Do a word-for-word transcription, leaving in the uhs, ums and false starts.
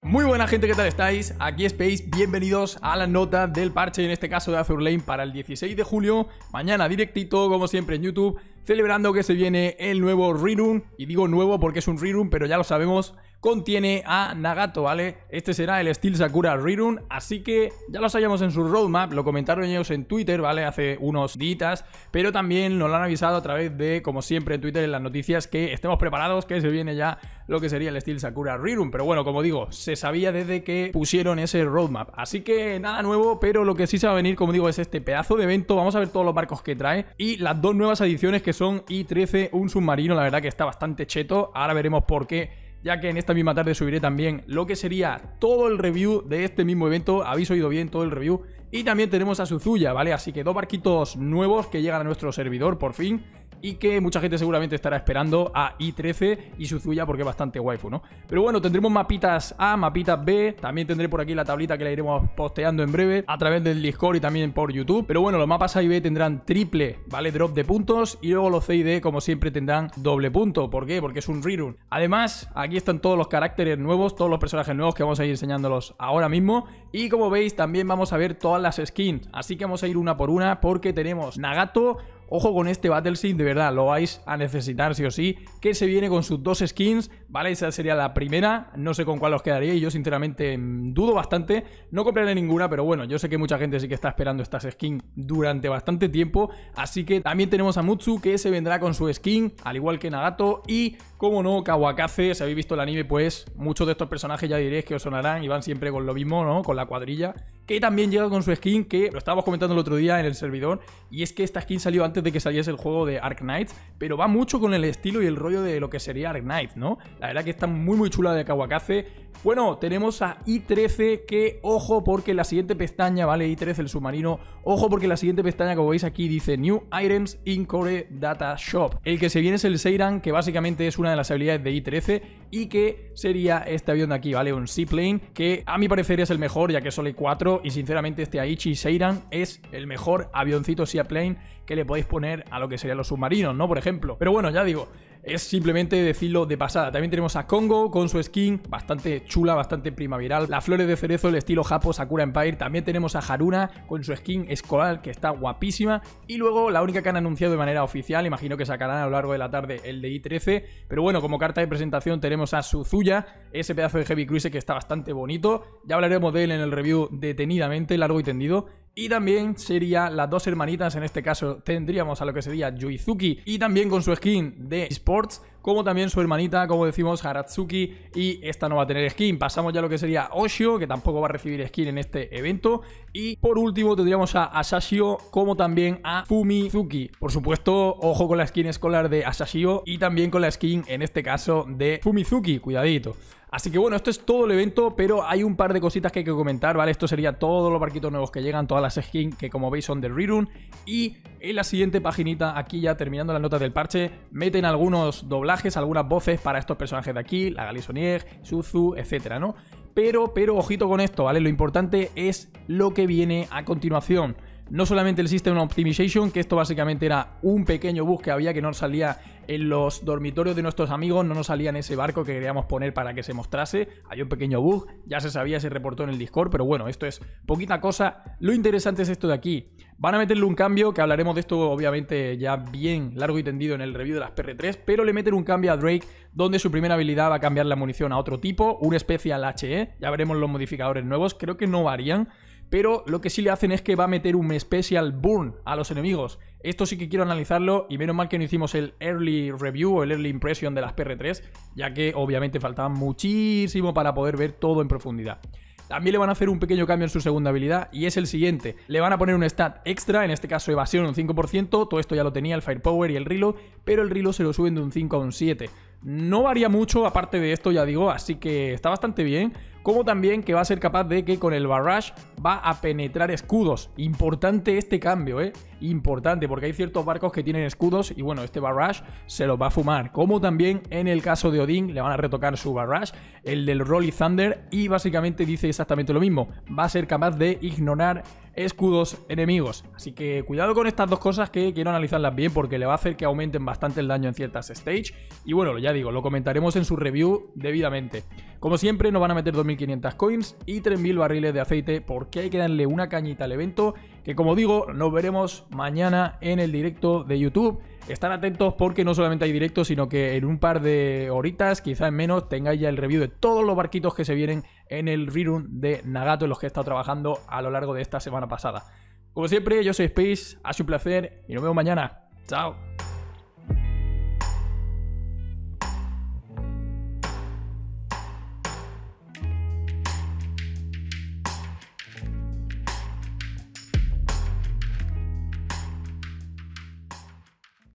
Muy buena gente, ¿qué tal estáis? Aquí Space, bienvenidos a la nota del parche, en este caso de Azur Lane para el dieciséis de julio. Mañana directito, como siempre en YouTube, celebrando que se viene el nuevo rerun. Y digo nuevo porque es un rerun, pero ya lo sabemos, contiene a Nagato, ¿vale? Este será el Steel Sakura rerun, así que ya lo sabíamos en su roadmap, lo comentaron ellos en Twitter, ¿vale? Hace unos días, pero también nos lo han avisado a través de, como siempre en Twitter, en las noticias, que estemos preparados, que se viene ya lo que sería el Steel Sakura rerun. Pero bueno, como digo, se sabía desde que pusieron ese roadmap, así que nada nuevo, pero lo que sí se va a venir, como digo, es este pedazo de evento. Vamos a ver todos los barcos que trae y las dos nuevas adiciones que son I trece, un submarino, la verdad que está bastante cheto. Ahora veremos por qué, ya que en esta misma tarde subiré también lo que sería todo el review de este mismo evento. Habéis oído bien, todo el review. Y también tenemos a Suzuya, ¿vale? Así que dos barquitos nuevos que llegan a nuestro servidor por fin, y que mucha gente seguramente estará esperando, a I trece y Suzuya, porque es bastante waifu, ¿no? Pero bueno, tendremos mapitas A, mapitas B. También tendré por aquí la tablita que la iremos posteando en breve a través del Discord y también por YouTube. Pero bueno, los mapas A y B tendrán triple, ¿vale? Drop de puntos. Y luego los C y D, como siempre, tendrán doble punto. ¿Por qué? Porque es un rerun. Además, aquí están todos los caracteres nuevos, todos los personajes nuevos que vamos a ir enseñándolos ahora mismo. Y como veis, también vamos a ver todas las skins. Así que vamos a ir una por una, porque tenemos Nagato. Ojo con este Battle Sim, de verdad, lo vais a necesitar sí o sí, que se viene con sus dos skins, ¿vale? Esa sería la primera, no sé con cuál os quedaría y yo sinceramente dudo bastante, no compraré ninguna, pero bueno, yo sé que mucha gente sí que está esperando estas skins durante bastante tiempo, así que también tenemos a Mutsu, que se vendrá con su skin, al igual que Nagato, y como no, Kawakaze. Si habéis visto el anime, pues muchos de estos personajes ya diréis que os sonarán y van siempre con lo mismo, ¿no? Con la cuadrilla, que también llega con su skin, que lo estábamos comentando el otro día en el servidor, y es que esta skin salió antes de que saliese el juego de Arknights, pero va mucho con el estilo y el rollo de lo que sería Arknights, ¿no? La verdad que está muy muy chula de Kawakaze. Bueno, tenemos a I trece, que ojo porque la siguiente pestaña, ¿vale? I trece el submarino, ojo porque la siguiente pestaña, como veis aquí, dice New Items in Core Data Shop. El que se viene es el Seiran, que básicamente es una de las habilidades de I trece y que sería este avión de aquí, ¿vale? Un Seaplane, que a mi parecer es el mejor, ya que solo hay cuatro, y sinceramente este Aichi Seiran es el mejor avioncito Seaplane que le podéis poner a lo que serían los submarinos, ¿no? Por ejemplo. Pero bueno, ya digo, es simplemente decirlo de pasada. También tenemos a Kongo con su skin bastante chula, bastante primaveral. Las flores de cerezo, el estilo Japo Sakura Empire. También tenemos a Haruna con su skin escolar, que está guapísima. Y luego la única que han anunciado de manera oficial, imagino que sacarán a lo largo de la tarde el de I trece. Pero bueno, como carta de presentación tenemos a Suzuya, ese pedazo de Heavy Cruise que está bastante bonito. Ya hablaremos de él en el review detenidamente, largo y tendido. Y también sería las dos hermanitas, en este caso tendríamos a lo que sería Yuizuki, y también con su skin de Sports, como también su hermanita, como decimos, Haratsuki, y esta no va a tener skin. Pasamos ya a lo que sería Oshio, que tampoco va a recibir skin en este evento. Y por último tendríamos a Asashio, como también a Fumizuki. Por supuesto, ojo con la skin escolar de Asashio y también con la skin, en este caso, de Fumizuki, cuidadito. Así que bueno, esto es todo el evento, pero hay un par de cositas que hay que comentar, ¿vale? Esto sería todos los barquitos nuevos que llegan, todas las skins que como veis son de rerun. Y en la siguiente paginita, aquí ya terminando las notas del parche, meten algunos doblajes, algunas voces para estos personajes de aquí, la Galissonier, Suzu, etcétera, ¿no? Pero, pero, ojito con esto, ¿vale? Lo importante es lo que viene a continuación. No solamente el System Optimization, que esto básicamente era un pequeño bug que había, que no salía en los dormitorios de nuestros amigos, no nos salía en ese barco que queríamos poner para que se mostrase. Hay un pequeño bug, ya se sabía, se reportó en el Discord, pero bueno, esto es poquita cosa. Lo interesante es esto de aquí. Van a meterle un cambio, que hablaremos de esto obviamente ya bien largo y tendido en el review de las P R tres, pero le meten un cambio a Drake, donde su primera habilidad va a cambiar la munición a otro tipo, un Special H E, ya veremos los modificadores nuevos, creo que no varían. Pero lo que sí le hacen es que va a meter un Special Burn a los enemigos. Esto sí que quiero analizarlo, y menos mal que no hicimos el Early Review o el Early Impression de las P R tres, ya que obviamente faltaba muchísimo para poder ver todo en profundidad. También le van a hacer un pequeño cambio en su segunda habilidad, y es el siguiente. Le van a poner un stat extra, en este caso evasión un cinco por ciento, todo esto ya lo tenía el Firepower y el Reload, pero el Reload se lo suben de un cinco a un siete. No varía mucho aparte de esto, ya digo, así que está bastante bien. Como también que va a ser capaz de que con el Barrage va a penetrar escudos. Importante este cambio, ¿eh? Importante, porque hay ciertos barcos que tienen escudos y bueno, este Barrage se los va a fumar. Como también en el caso de Odin le van a retocar su Barrage, el del Rolly Thunder, y básicamente dice exactamente lo mismo. Va a ser capaz de ignorar escudos enemigos. Así que cuidado con estas dos cosas, que quiero analizarlas bien, porque le va a hacer que aumenten bastante el daño en ciertas stage. Y bueno, ya digo, lo comentaremos en su review debidamente. Como siempre nos van a meter dos mil quinientas coins y tres mil barriles de aceite, porque hay que darle una cañita al evento, que como digo, nos veremos mañana en el directo de YouTube. Estar atentos porque no solamente hay directo, sino que en un par de horitas, quizás en menos, tengáis ya el review de todos los barquitos que se vienen en el rerun de Nagato, en los que he estado trabajando a lo largo de esta semana pasada. Como siempre, yo soy Space, ha sido un placer y nos vemos mañana. Chao.